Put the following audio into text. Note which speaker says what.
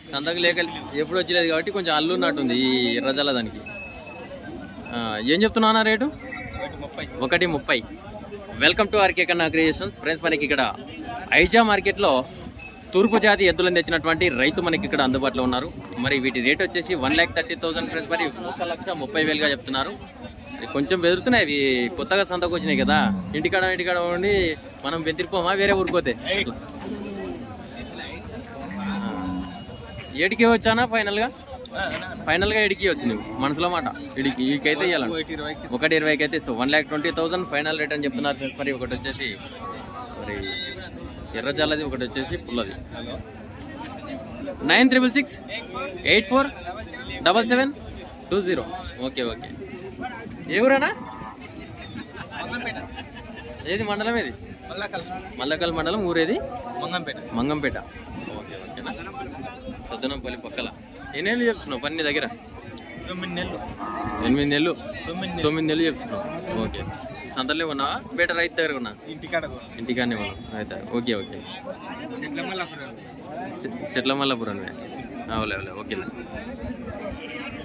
Speaker 1: సంతకు లేక ఎప్పుడు వచ్చలేదు కాబట్టి కొంచెం అల్లు ఉన్నట్టుంది ఈ ఎర్రజల్ల దానికి. ఏం చెప్తున్నా rate? 130. Welcome to RK Kanna creations. Friends, మనకి ఇక్కడ ఐజా మార్కెట్లో తూర్పు జాతి ఎద్దులను తెచ్చినటువంటి రైతు మనకి ఇక్కడ అందుబాటులో ఉన్నారు. మరి వీటి రేట్ వచ్చేసి 1,30,000 ఫ్రెండ్స్. మరి 1,30,000గా చెప్తున్నారు. కొంచెం బెదురుతున్నాయి ఇవి, కొత్తగా సంతకు వచ్చినాయి కదా. ఇంటికాడ ఉండి మనం బెదిరిపోమా వేరే ఊరుకోతే. ఏడికి వచ్చానా ఫైనల్గా ఎడికి వచ్చి నువ్వు మనసులో మాట ఇడికైతే ఇవ్వాలండి. 1,20,000 అయితే 1,20,000 ఫైనల్ రేట్ అని చెప్తున్నారు ఫ్రెండ్స్. మరి ఒకటి వచ్చేసి మరి ఎర్రజల్లది, ఒకటి వచ్చేసి పుల్లది. 9668477720. ఓకే. ఏ ఊరేనా? ఏది మండలం? ఏది? మల్లకల్ మండలం. ఊరేది? మంగంపేట. ఓకేనా? సద్దనంపల్లి పక్కల. ఎన్నేళ్ళు చెప్తున్నావు పని నీ దగ్గర? 8 నెలలు 9 నెలలు చెప్తున్నావు. ఓకే. సంతలో ఉన్నావా? బేట రైతు దగ్గర ఉన్నా? ఇంటికాడనే ఉన్నావు అయితే. ఓకే. చెట్ల మల్లాపురం. అవులే. ఓకే.